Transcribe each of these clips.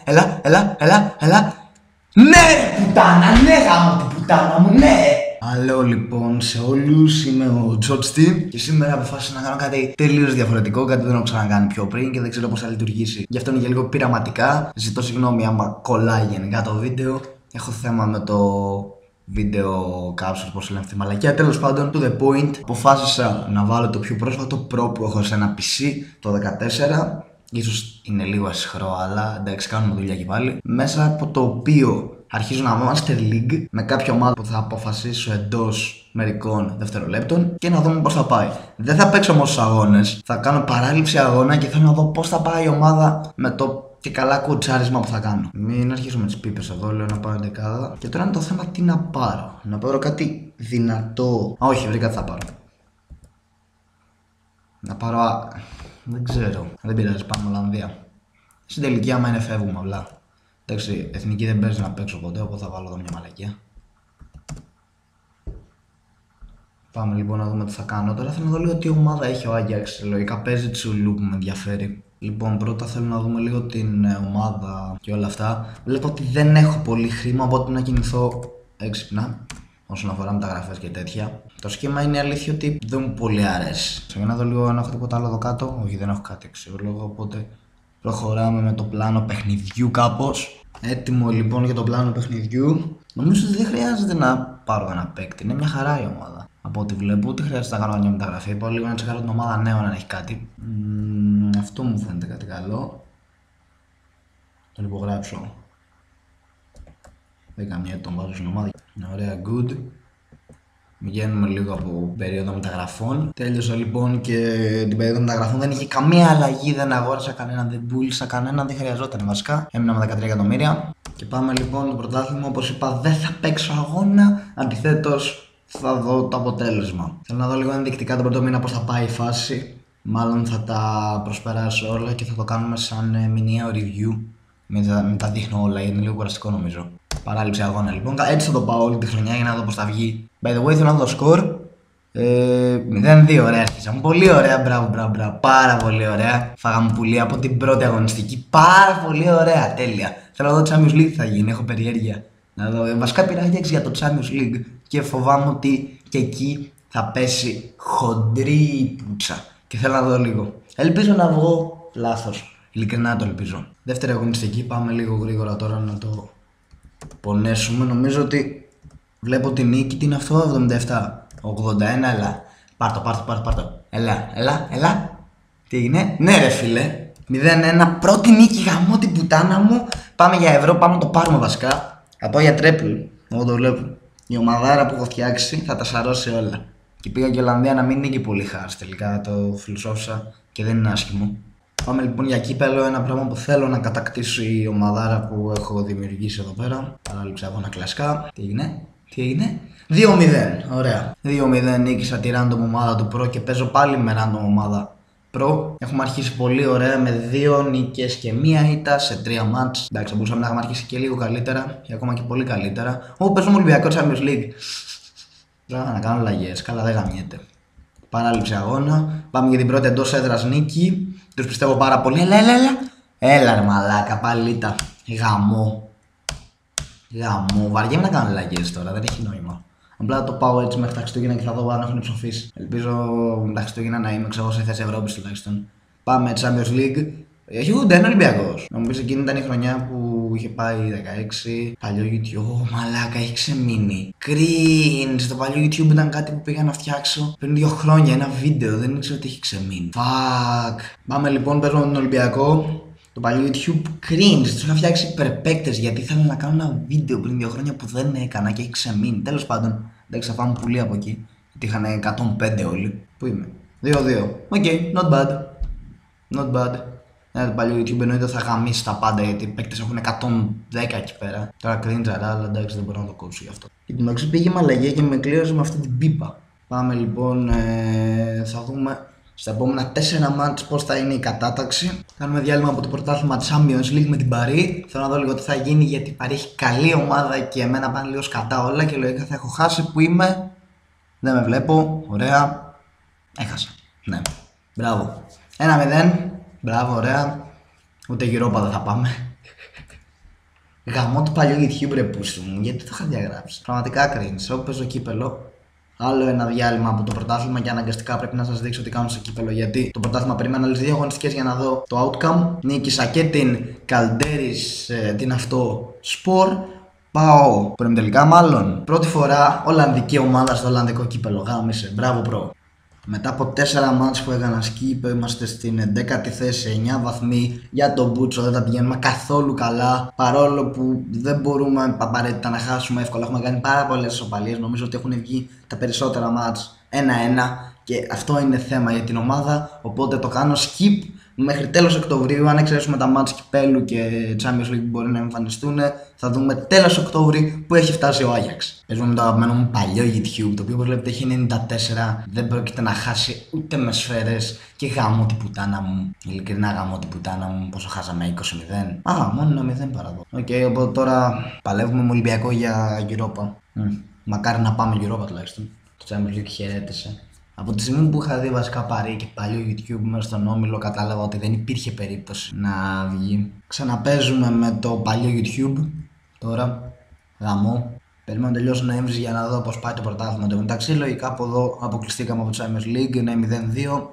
έλα. Ναι, πουτάνα, ναι, γάμο την πουτάνα μου, ναι. Άλλο λοιπόν σε όλους, είμαι ο Τζότστιν και σήμερα αποφάσισα να κάνω κάτι τελείως διαφορετικό, κάτι που δεν έχω ξανακάνει πιο πριν και δεν ξέρω πώς θα λειτουργήσει. Γι' αυτό είναι και λίγο πειραματικά. Ζητώ συγγνώμη άμα κολλάει γενικά το βίντεο. Έχω θέμα με το βίντεο captions, πώς λένε αυτή τη μαλακία. Τέλος πάντων, to the point, αποφάσισα να βάλω το πιο πρόσφατο Pro που έχω σε ένα PC, το 14. Ίσως είναι λίγο ασυχρό, αλλά εντάξει, κάνουμε δουλειά και πάλι. Μέσα από το οποίο αρχίζω να Master League με κάποια ομάδα που θα αποφασίσω εντός μερικών δευτερολέπτων και να δούμε πώς θα πάει. Δεν θα παίξω όμως στους αγώνες, θα κάνω παράληψη αγώνα και θέλω να δω πώς θα πάει η ομάδα με το και καλά κουτσάρισμα που θα κάνω. Μην αρχίσω με τις πίπες εδώ, λέω να πάρω δεκάδα. Και τώρα είναι το θέμα τι να πάρω. Να πάρω κάτι δυνατό. Α, όχι, βρήκα τι θα πάρω. Να πάρω. Δεν ξέρω. Δεν πειράζει, πάμε Ολλανδία. Στην τελική, άμα είναι, φεύγουμε απλά. Εντάξει, εθνική δεν παίζει να παίξω ποτέ, οπότε θα βάλω εδώ μια μαλακία. Πάμε λοιπόν να δούμε τι θα κάνω. Τώρα θέλω να δω λίγο τι ομάδα έχει ο Άγιαξ. Λογικά παίζει Τσουλού που με ενδιαφέρει. Λοιπόν, πρώτα θέλω να δούμε λίγο την ομάδα και όλα αυτά. Βλέπω ότι δεν έχω πολύ χρήμα, οπότε να κινηθώ έξυπνα όσον αφορά μεταγραφές και τέτοια. Το σχήμα είναι αλήθεια ότι δεν μου πολύ αρέσει. Για να δω λίγο αν έχω τίποτα άλλο εδώ κάτω. Όχι, δεν έχω κάτι αξιόλογο, οπότε προχωράμε με το πλάνο παιχνιδιού κάπως. Έτοιμο λοιπόν για το πλάνο παιχνιδιού. Νομίζω ότι δεν χρειάζεται να πάρω ένα παίκτη. Είναι μια χαρά η ομάδα. Από ό,τι βλέπω, ούτε χρειάζεται να κάνω μια μεταγραφή. Πάω λίγο να τσεκάρω την ομάδα νέων αν έχει κάτι. Αυτό μου φαίνεται κάτι καλό. Τον υπογράψω. Δεν καμία, τον βάζω στην ομάδα. Ωραία, good. Βγαίνουμε λίγο από περίοδο μεταγραφών. Τέλειωσα λοιπόν και την περίοδο μεταγραφών. Δεν είχε καμία αλλαγή, δεν αγόρασα κανέναν, δεν πούλησα κανέναν, δεν χρειαζόταν βασικά. Έμεινα με 13 εκατομμύρια. Και πάμε λοιπόν το πρωτάθλημα. Όπως είπα, δεν θα παίξω αγώνα. Αντιθέτως, θα δω το αποτέλεσμα. Θέλω να δω λίγο ενδεικτικά τον πρώτο μήνα πώς θα πάει η φάση. Μάλλον θα τα προσπεράσω όλα και θα το κάνουμε σαν μηνιαίο review. Μην τα δείχνω όλα, είναι λίγο κουραστικό νομίζω. Παράληψη αγώνα λοιπόν. Έτσι θα το πάω όλη τη χρονιά για να δω πώς θα βγει. By the way, θέλω να δω σκορ. 0-2, ωραία άρχισαμε. Πολύ ωραία, μπράβο. Πάρα πολύ ωραία. Φάγαμε πουλί από την πρώτη αγωνιστική. Πάρα πολύ ωραία, τέλεια. Θέλω να δω Champions League θα γίνει, έχω περιέργεια. Να δω. Βασικά πήρα για το Champions League και φοβάμαι ότι και εκεί θα πέσει χοντρή πουτσα. Και θέλω να δω λίγο. Ελπίζω να βγω λάθος. Ειλικρινά το ελπίζω. Δεύτερη αγωνιστική, πάμε λίγο γρήγορα τώρα να το πονέσουμε. Νομίζω ότι βλέπω τη νίκη, τι είναι αυτό, 77, 81, έλα. Πάρτο. Έλα. Τι έγινε, ναι ρε φίλε. 0-1, πρώτη νίκη, γαμώ την πουτάνα μου. Πάμε για ευρώ, πάμε να το πάρουμε βασικά. Θα πάω για τρέπλ, εγώ το βλέπω. Η ομαδάρα που έχω φτιάξει θα τα σαρώσει όλα. Και πήγα και Ολλανδία να μην είναι και πολύ χάρη. Τελικά το φιλοσόφισα και δεν είναι άσχημο. Πάμε λοιπόν για κύπελλο, ένα πράγμα που θέλω να κατακτήσω η ομαδάρα που έχω δημιουργήσει εδώ πέρα. Παράληψη αγώνα κλασικά. Τι έγινε, 2-0, ωραία. 2-0 νίκησα τη random ομάδα του Pro και παίζω πάλι με random ομάδα Pro. Έχουμε αρχίσει πολύ ωραία με 2 νίκες και 1 ήττα σε 3 μάτς. Εντάξει, θα μπορούσαμε να έχουμε αρχίσει και λίγο καλύτερα και ακόμα και πολύ καλύτερα. Παίζουμε Ολυμπιακό Champions League. Τώρα να κάνω αλλαγές, καλά δεν γαμιέται. Παράληψη αγώνα. Πάμε για την πρώτη εντός έδρας νίκη. Τους πιστεύω πάρα πολύ. Έλα ρε μαλάκα, πάλι ήττα. Γαμό. Βαριέμαι να κάνω αλλαγές τώρα, δεν έχει νόημα. Απλά το πάω έτσι μέχρι τα Χριστούγεννα και θα δω αν έχουν ψοφήσει. Ελπίζω τα Χριστούγεννα να είμαι ξέρω σε θέση Ευρώπης τουλάχιστον. Πάμε Champions League. Έχει ούτε ένα Ολυμπιακός. Νομίζω εκείνη ήταν η χρονιά που είχε πάει 16. Παλιό YouTube, μαλάκα, έχει ξεμείνει. Cringe. Το παλιό YouTube ήταν κάτι που πήγα να φτιάξω πριν 2 χρόνια. Ένα βίντεο, δεν ήξερα ότι έχει ξεμείνει. Fuck. Πάμε λοιπόν, παίζουμε τον Ολυμπιακό. Το παλιό YouTube cringe. Τους είχα φτιάξει υπερπαίκτες γιατί ήθελα να κάνω ένα βίντεο πριν 2 χρόνια που δεν έκανα και έχει ξεμείνει. Τέλος πάντων, εντάξει, θα φάμε πουλί από εκεί. Γιατί είχαν 105 όλοι. Πού είμαι, 2-2. Οκ, not bad. Το παλιό YouTube εννοείται θα γαμίσει τα πάντα γιατί οι παίκτες έχουν 110 εκεί πέρα. Τώρα cringe αλλά εντάξει δεν μπορώ να το κόψω γι' αυτό. Και την αξία πήγε μαλαγία και με κλείωσε με αυτή την πίπα. Πάμε λοιπόν, θα δούμε στα επόμενα 4 μάτς πώς θα είναι η κατάταξη. Κάνουμε διάλειμμα από το πρωτάθλημα Champions League με την Παρί. Θέλω να δω λίγο τι θα γίνει γιατί η Παρί έχει καλή ομάδα και εμένα πάνε λίγο σκατά όλα και λογικά θα έχω χάσει που είμαι. Δεν με βλέπω, ωραία. Έχασα, ναι, μπράβο. 1-0. Μπράβο, ωραία. Ούτε Europa δεν θα πάμε. Γαμώ το παλιό YouTube ρε πούσου μου, γιατί το είχα διαγράψει. Πραγματικά cringe. Όπου παίζω κύπελο, άλλο ένα διάλειμμα από το πρωτάθλημα και αναγκαστικά πρέπει να σας δείξω τι κάνω στο κύπελο. Γιατί το πρωτάθλημα περίμενα άλλες 2 αγωνιστικές για να δω το outcome. Νίκησα και την Καλντέρης, την αυτό Σπορ. Πάω προημιτελικά μάλλον. Πρώτη φορά Ολλανδική ομάδα στο Ολλανδικό κύπελο. Γάμισε, μπράβο προ. Μετά από 4 μάτς που έκανα skip, είμαστε στην 11η θέση, 9 βαθμοί. Για τον Μπούτσο δεν τα πηγαίνουμε καθόλου καλά. Παρόλο που δεν μπορούμε απαραίτητα να χάσουμε εύκολα. Έχουμε κάνει πάρα πολλές ισοπαλίες. Νομίζω ότι έχουν βγει τα περισσότερα μάτς 1-1. Και αυτό είναι θέμα για την ομάδα. Οπότε το κάνω skip μέχρι τέλος Οκτωβρίου. Αν εξαιρέσουμε τα μάτς κυπέλου και Champions League που μπορεί να εμφανιστούν, θα δούμε τέλος Οκτώβρη που έχει φτάσει ο Άγιαξ. Παίζουμε με το αγαπημένο μου παλιό YouTube, το οποίο όπως βλέπετε έχει 94. Δεν πρόκειται να χάσει ούτε με σφαίρες. Και γαμώ την πουτάνα μου. Ειλικρινά γαμώ την πουτάνα μου. Πόσο χάσαμε, 20-0. Μόνο ένα 0 παραδό. Οπότε τώρα παλεύουμε με Ολυμπιακό για Europa. Μακάρι να πάμε Europa τουλάχιστον. Το Champions League χαιρέτησε. Από τη στιγμή που είχα δει βασικά Παρί και παλιό YouTube μέσα στον Όμιλο, κατάλαβα ότι δεν υπήρχε περίπτωση να βγει. Ξαναπέζουμε με το παλιό YouTube. Τώρα γαμό. Περιμένω να τελειώσει ο Νοέμβρης για να δω πώς πάει το πρωτάθλημα. Το μεταξύ, λογικά από εδώ αποκλειστήκαμε από το Champions League. Είναι 0-2.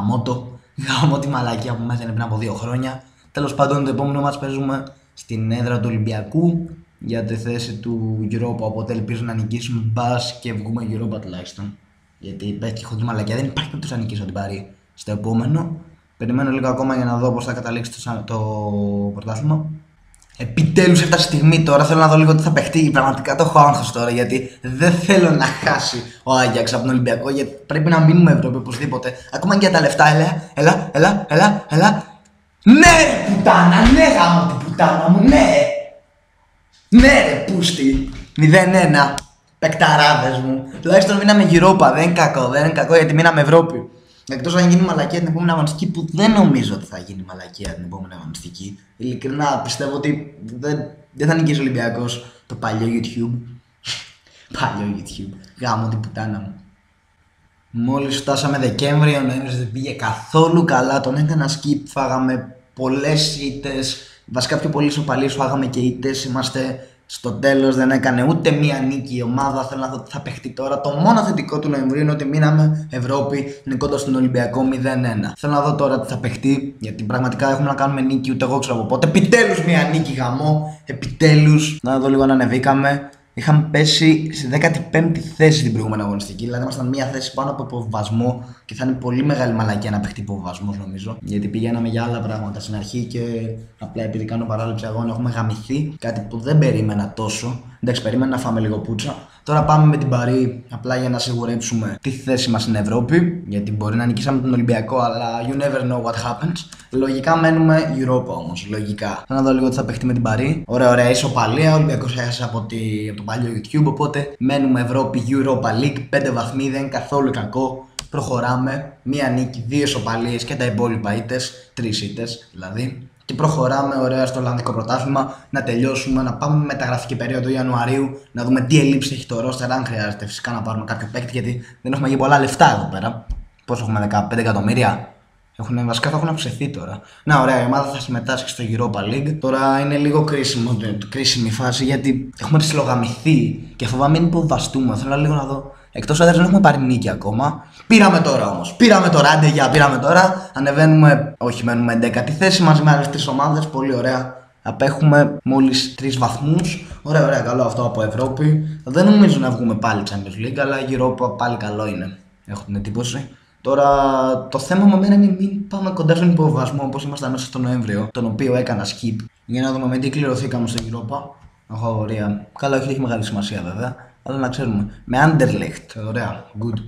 Γαμώ τη μαλακία που μάθαινε πριν από 2 χρόνια. Τέλος πάντων, το επόμενο μάτς παίζουμε στην έδρα του Ολυμπιακού για τη θέση του Europa. Οπότε ελπίζω να νικήσουμε. Μπας και βγούμε Europa τουλάχιστον. Γιατί πέφτει χοντρή μαλακιά, δεν υπάρχει περίπτωση να νικήσω την Παρί στο επόμενο. Περιμένω λίγο ακόμα για να δω πώς θα καταλήξει το πρωτάθλημα. Επιτέλους έφτασε η στιγμή τώρα. Θέλω να δω λίγο τι θα παιχτεί. Πραγματικά το έχω άγχος τώρα γιατί δεν θέλω να χάσει ο Άγιαξ από τον Ολυμπιακό. Γιατί πρέπει να μείνουμε Ευρώπη οπωσδήποτε. Ακόμα και για τα λεφτά. Έλα. Ναι, πουτάνα, ναι, γάμο την πουτάνα μου, ναι. Ναι, ρε, πούστη. 0-1. Πεκταράδες μου. Τουλάχιστον μείναμε Europa. Δεν είναι κακό γιατί μείναμε Ευρώπη. Εκτός αν γίνει μαλακία την επόμενη αγωνιστική, που δεν νομίζω ότι θα γίνει μαλακία την επόμενη αγωνιστική. Ειλικρινά πιστεύω ότι δεν θα νικήσει ο Ολυμπιακός το παλιό YouTube. Παλιό YouTube. Γάμο την πουτάνα μου. Μόλις φτάσαμε Δεκέμβριο, ο Νοέμβρης δεν πήγε καθόλου καλά. Τον έκανα skip, φάγαμε πολλές ήττες. Βασικά πιο πολλές ισοπαλίες, φάγαμε και ήττες. Είμαστε στο τέλος, δεν έκανε ούτε μία νίκη η ομάδα. Θέλω να δω τι θα παιχτεί τώρα. Το μόνο θετικό του Νοεμβρίου είναι ότι μείναμε Ευρώπη νικώντας τον Ολυμπιακό 0-1. Θέλω να δω τώρα τι θα παιχτεί, γιατί πραγματικά έχουμε να κάνουμε νίκη, ούτε εγώ ξέρω από πότε. Επιτέλους μία νίκη, γαμό. Επιτέλους. Να δω λίγο αν ανεβήκαμε. Είχαμε πέσει στη 15η θέση την προηγούμενη αγωνιστική. Δηλαδή, ήμασταν μία θέση πάνω από υποβιβασμό και θα είναι πολύ μεγάλη μαλακία να παιχτεί υποβιβασμό, νομίζω. Γιατί πηγαίναμε για άλλα πράγματα στην αρχή και απλά επειδή κάνω παράληψη αγώνα έχουμε γαμηθεί. Κάτι που δεν περίμενα τόσο. Εντάξει, περίμενα να φάμε λίγο πουτσα. Τώρα πάμε με την Παρί απλά για να σιγουρέψουμε τη θέση μας στην Ευρώπη. Γιατί μπορεί να νικήσαμε τον Ολυμπιακό, αλλά you never know what happens. Λογικά μένουμε Europa όμως. Λογικά. Θα να δω λίγο τι θα παιχτεί με την Παρί. Ωραία, ισοπαλία. Ο Ολυμπιακός έχασε από το παλιό YouTube. Οπότε μένουμε Ευρώπη, Europa League. 5 βαθμοί, δεν είναι καθόλου κακό. Προχωράμε. Μία νίκη, 2 ισοπαλίες και τα υπόλοιπα ήττες. 3 ήττες δηλαδή. Και προχωράμε ωραία στο Ολλανδικό πρωτάθλημα, να τελειώσουμε, να πάμε μεταγραφική περίοδο Ιανουαρίου, να δούμε τι ελλείψεις έχει το roster, αν χρειάζεται φυσικά να πάρουμε κάποιο παίκτη, γιατί δεν έχουμε γίνει πολλά λεφτά εδώ πέρα. Πόσο έχουμε, 15 εκατομμύρια. Βασικά θα έχουν αυξηθεί τώρα. Να, ωραία, η ομάδα θα συμμετάσχει στο Europa League. Τώρα είναι λίγο κρίσιμη φάση γιατί έχουμε ψιλογαμηθεί και φοβάμαι μην υποβαστούμε. Θέλω λίγο να δω. Εκτός έδρας δεν έχουμε πάρει νίκη ακόμα. Πήραμε τώρα όμως. Πήραμε τώρα, άντε για πήραμε τώρα. Ανεβαίνουμε, όχι μένουμε 11η θέση μαζί με άλλες 3 ομάδες. Πολύ ωραία. Απέχουμε μόλις 3 βαθμούς. Ωραία, καλό αυτό από Ευρώπη. Δεν νομίζω να βγούμε πάλι Champions League, αλλά η Europa πάλι καλό είναι. Έχω την εντύπωση. Τώρα το θέμα με μένα είναι μην πάμε κοντά στον υποβιβασμό όπως ήμασταν μέσα στο Νοέμβριο, τον οποίο έκανα skip. Για να δούμε με τι κληρωθήκαμε στο Europa. Ωραία. Καλά, όχι, έχει μεγάλη σημασία βέβαια. Αλλά να ξέρουμε. Με Anderlecht. Ωραία. Good.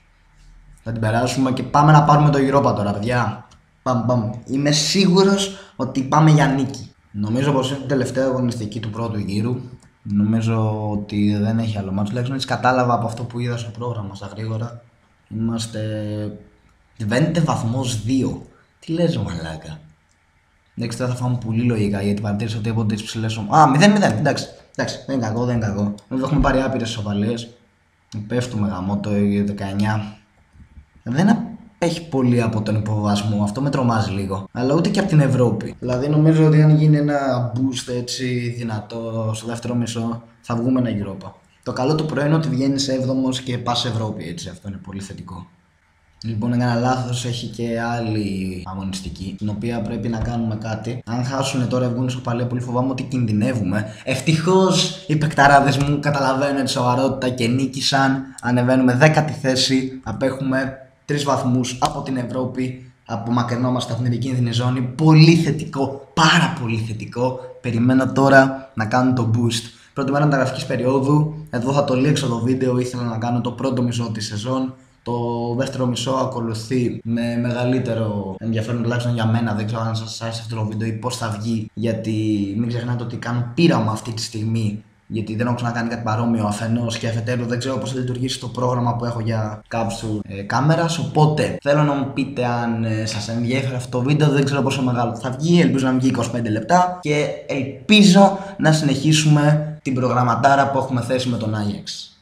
Θα την περάσουμε και πάμε να πάρουμε το Europa τώρα, παιδιά. Πάμε. Είμαι σίγουρος ότι πάμε για νίκη. Νομίζω πως είναι η τελευταία αγωνιστική του πρώτου γύρου. Νομίζω ότι δεν έχει άλλο μάτσο. Τουλάχιστον έτσι κατάλαβα από αυτό που είδα στο πρόγραμμα στα γρήγορα. Είμαστε. Βαίνετε βαθμός 2. Τι λες, μαλάκα. Εντάξει, τώρα θα φάμε πολύ λογικά γιατί παρατήρησα ότι από τις ψηλές ομάδες. 0-0. Εντάξει, δεν είναι κακό. Βέβαια έχουμε πάρει άπειρες ισοπαλίες. Πέφτουμε γαμό το 19. Δεν έχει πολύ από τον υποβασμό. Αυτό με τρομάζει λίγο. Αλλά ούτε και από την Ευρώπη. Δηλαδή νομίζω ότι αν γίνει ένα boost έτσι δυνατό στο δεύτερο μισό, θα βγούμε ένα Europa. Το καλό του πρωί είναι ότι βγαίνει 7ος και πα Ευρώπη, έτσι. Αυτό είναι πολύ θετικό. Λοιπόν, έκανα λάθος, έχει και άλλη αγωνιστική, την οποία πρέπει να κάνουμε κάτι. Αν χάσουν τώρα, βγουν στο παλαιό, πολύ φοβάμαι ότι κινδυνεύουμε. Ευτυχώς οι παικταράδες μου καταλαβαίνουν τη σοβαρότητα και νίκησαν. Ανεβαίνουμε 10η θέση, απέχουμε 3 βαθμούς από την Ευρώπη, απομακρυνόμαστε από την επικίνδυνη ζώνη. Πολύ θετικό, πάρα πολύ θετικό. Περιμένω τώρα να κάνω το boost. Πρώτη μέρα μεταγραφικής περίοδου, εδώ θα το λήξω το βίντεο, ήθελα να κάνω το πρώτο μισό της σεζόν. Το δεύτερο μισό ακολουθεί με μεγαλύτερο ενδιαφέρον, τουλάχιστον για μένα. Δεν ξέρω αν σας άρεσε αυτό το βίντεο ή πώς θα βγει, γιατί μην ξεχνάτε ότι κάνω πείραμα αυτή τη στιγμή. Γιατί δεν έχω ξανακάνει κάτι παρόμοιο αφενός και αφετέρου δεν ξέρω πώς θα λειτουργήσει το πρόγραμμα που έχω για capture κάμερας. Οπότε θέλω να μου πείτε αν σας ενδιαφέρει αυτό το βίντεο. Δεν ξέρω πόσο μεγάλο θα βγει. Ελπίζω να βγει 25 λεπτά και ελπίζω να συνεχίσουμε την προγραμματάρα που έχουμε θέσει με τον Ajax.